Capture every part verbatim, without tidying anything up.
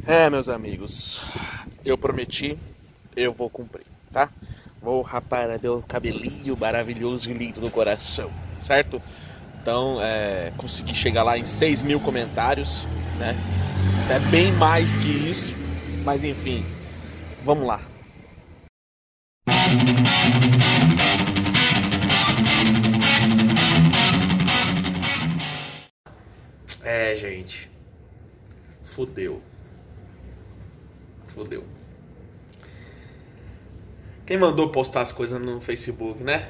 É, meus amigos, eu prometi, eu vou cumprir, tá? Vou rapar meu cabelinho maravilhoso e lindo do coração, certo? Então, é, consegui chegar lá em seis mil comentários, né? É bem mais que isso, mas enfim, vamos lá. É, gente, fudeu. Fudeu. Quem mandou postar as coisas no Facebook, né?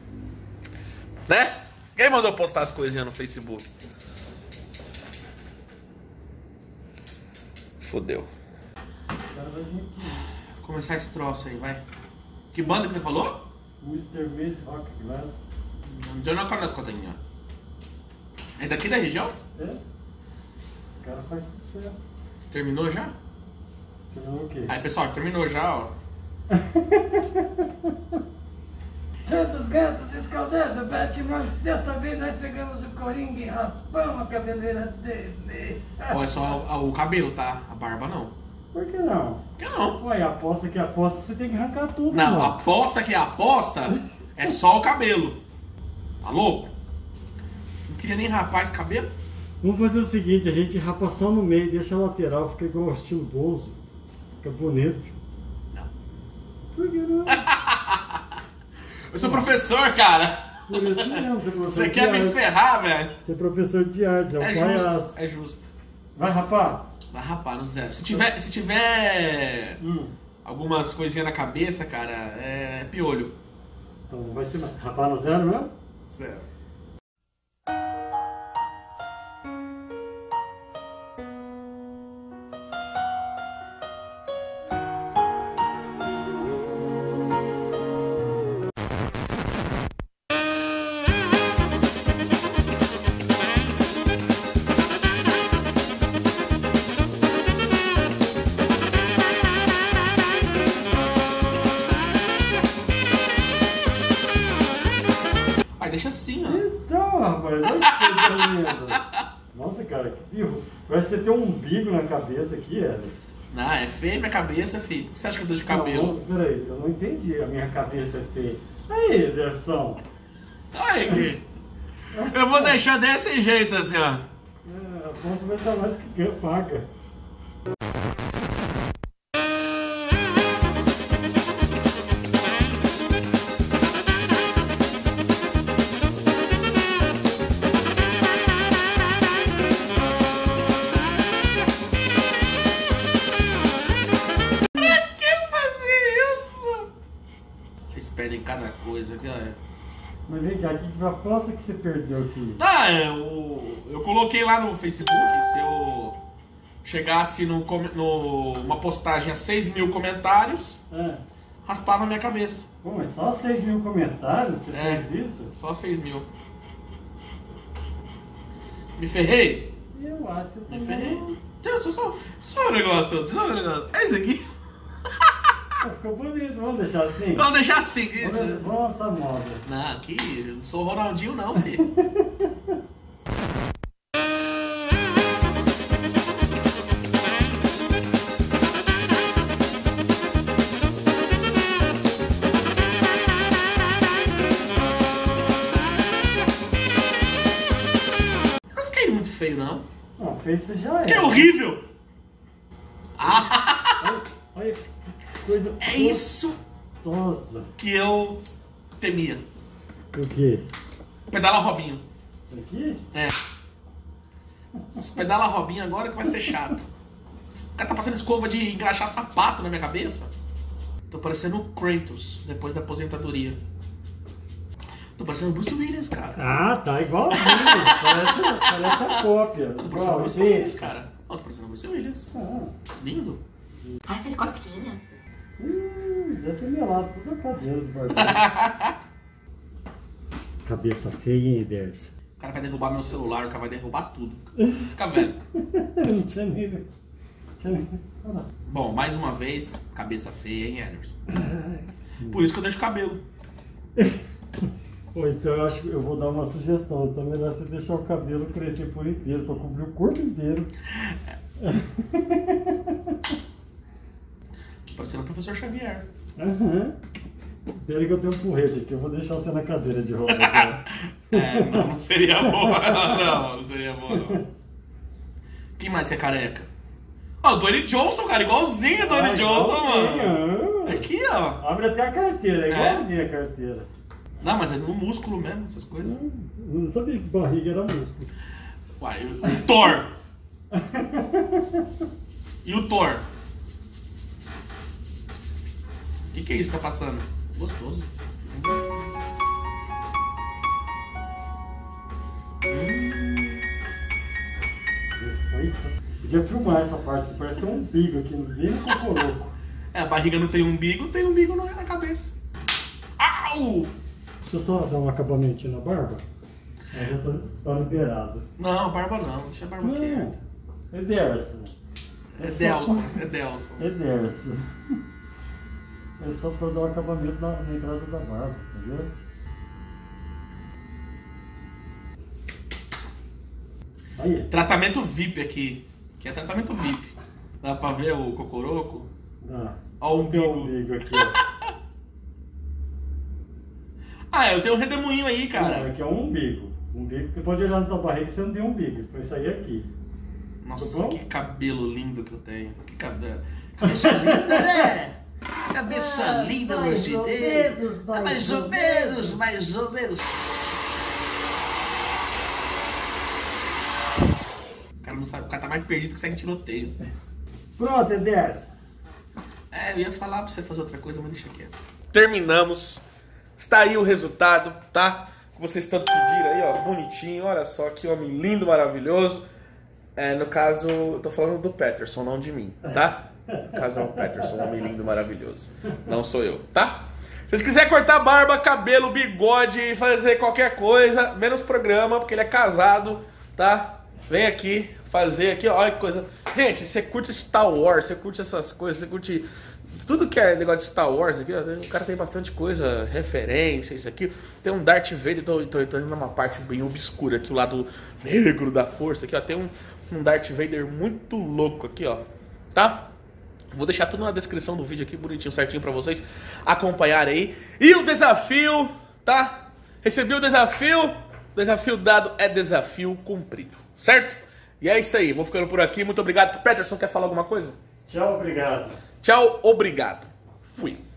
Né? Quem mandou postar as coisinhas no Facebook? Fudeu. Vou começar esse troço aí, vai. Que banda que você falou? mister Miss Rock Glass. Eu não acordado com a Taninha. É daqui da região? É? Esse cara faz sucesso. Terminou já? Terminou o quê? Aí, pessoal, terminou já, ó. Santos Gatos Escaldados, Batman. Dessa vez nós pegamos o Coringa e rapamos a cabeleira dele. Ó, é só o, o cabelo, tá? A barba não. Por que não? Por que não? Ué, aposta que aposta, você tem que arrancar tudo, Não, mano. aposta que aposta é só o cabelo. Tá louco? Não queria nem rapar esse cabelo. Vamos fazer o seguinte, a gente rapa só no meio, deixa a lateral, fica igual o estilo Bozo. Fica bonito. Não. Por que não? Eu sou professor, cara. Por isso mesmo, você é professor Você de quer me arte. ferrar, velho? Você é professor de arte, é o É palhaço. justo, é justo. Vai rapar? Vai rapar no zero. Se tiver, se tiver Hum. algumas coisinhas na cabeça, cara, é piolho. Então não vai ter mais. Rapar no zero mesmo? Zero. Aí deixa assim, ó. Então, rapaz, olha que coisa linda. Nossa, cara, que birro. Parece que você tem um umbigo na cabeça aqui, Ellen. Não, é feio minha cabeça, filho. Por que você acha que eu tô de cabelo? Não, peraí, eu não entendi. A minha cabeça é feia. Aí, Ederson. Aí, Gui. Eu vou deixar desse jeito, assim, ó. É, a Afonso vai estar mais que ganha, paga. Vocês perdem cada coisa, cara. Mas vem cá, que aposta que você perdeu aqui? Tá, eu, eu coloquei lá no Facebook, se eu chegasse no, no, uma postagem a seis mil comentários, É. raspava a minha cabeça. Pô, mas só seis mil comentários? Você É. fez isso? Só seis mil. Me ferrei? Eu acho que você Me tá ferrei? meio- Deixa eu só, só um negócio, deixa eu só um negócio. É isso aqui. Pô, ficou bonito, vamos deixar assim? Vamos deixar assim. que Vamos, isso- vamos lançar moda. Não, aqui, eu não sou Ronaldinho não, filho. Não fiquei muito feio, não. Não, fez você já Fiquei é. horrível. Ah, Olha, olha que coisa é isso gostosa. que eu temia. O quê? Pedala Robinho. Isso aqui? É. Os pedala Robinho agora que vai ser chato. O cara tá passando escova de engraxar sapato na minha cabeça. Tô parecendo o Kratos depois da aposentadoria. Tô parecendo o Bruce Willis, cara. Ah, tá igualzinho. parece, parece a cópia. Eu tô parecendo o Igual, Bruce esse. Willis, cara. Eu tô parecendo o Bruce Willis. Ah, Lindo. Ai, fez cosquinha. hum, deve ter melado tudo a cabelo do barbado. Cabeça feia, hein, Ederson? O cara vai derrubar meu celular, o cara vai derrubar tudo. Fica, fica vendo. Não tinha nem... Não tinha nem... Ah, Bom, mais uma vez, cabeça feia, hein, Ederson? Por isso que eu deixo o cabelo. Ou então eu acho que eu vou dar uma sugestão. Então é melhor você deixar o cabelo crescer por inteiro, pra cobrir o corpo inteiro. parecendo o professor Xavier. Aham. Pera que eu tenho um porrete aqui, eu vou deixar você na cadeira de roda agora. É, não, não seria bom. Não, não seria bom, não. Quem mais que é careca? Ó, o Dwayne Johnson, cara, igualzinho o Dwayne Ah, Johnson, igualzinho. mano. Aqui, ó. Abre até a carteira, é É? igualzinho a carteira. Não, mas é no músculo mesmo, essas coisas. Hum, Eu não sabia que barriga era músculo. Uai, o, o Thor. E o Thor? O que, que é isso que tá passando? Gostoso. Aí, podia filmar essa parte, que parece que tem um umbigo aqui, bem no cocoroco. É, a barriga não tem umbigo, tem umbigo na na cabeça. Au! Deixa eu só dar um acabamentinho na barba. Aí já tá, tá liberado. Não, barba não, deixa a barba quieta. Não, é Derson. É Delson, é Delson. É Derson. É só pra dar um acabamento na, na entrada da barba, entendeu? Aí. Tratamento V I P aqui. Que é tratamento V I P. Dá pra ver o cocoroco? Dá. Ó o Tem umbigo. um umbigo aqui, ó. Ah, eu tenho um redemoinho aí, cara. Não, aqui é um umbigo. Umbigo, você pode olhar na tua barriga e você não tem umbigo. Foi sair aqui. Nossa, Tá bom? que cabelo lindo que eu tenho. Que cabelo. Cabeça linda, né? Cabeça Ah, linda, mais gostei. ou menos, mais mais ou ou menos, mais ou menos. O cara não sabe, o cara tá mais perdido que segue tiroteio. Pronto, é Derson. É, eu ia falar pra você fazer outra coisa, mas deixa quieto. Terminamos. Está aí o resultado, tá? Que vocês tanto pediram aí, ó. Bonitinho, olha só, que homem lindo, maravilhoso. É, no caso, eu tô falando do Peterson, não de mim, tá? No caso é o Peterson, um homem lindo, maravilhoso. Não sou eu, tá? Se vocês quiserem cortar barba, cabelo, bigode, fazer qualquer coisa, menos programa, porque ele é casado, tá? Vem aqui, fazer aqui, ó, olha que coisa. Gente, se você curte Star Wars, você curte essas coisas, você curte tudo que é negócio de Star Wars aqui, ó, o cara tem bastante coisa, referência, isso aqui. Tem um Darth Vader, tô, tô, tô indo numa parte bem obscura aqui, o lado negro da força aqui, ó. Tem um, um Darth Vader muito louco aqui, ó, tá? Vou deixar tudo na descrição do vídeo aqui, bonitinho, certinho pra vocês acompanharem aí. E o desafio, tá? Recebi o desafio, desafio dado é desafio cumprido, certo? E é isso aí, vou ficando por aqui, muito obrigado. Peterson, quer falar alguma coisa? Tchau, obrigado. Tchau, obrigado. Fui.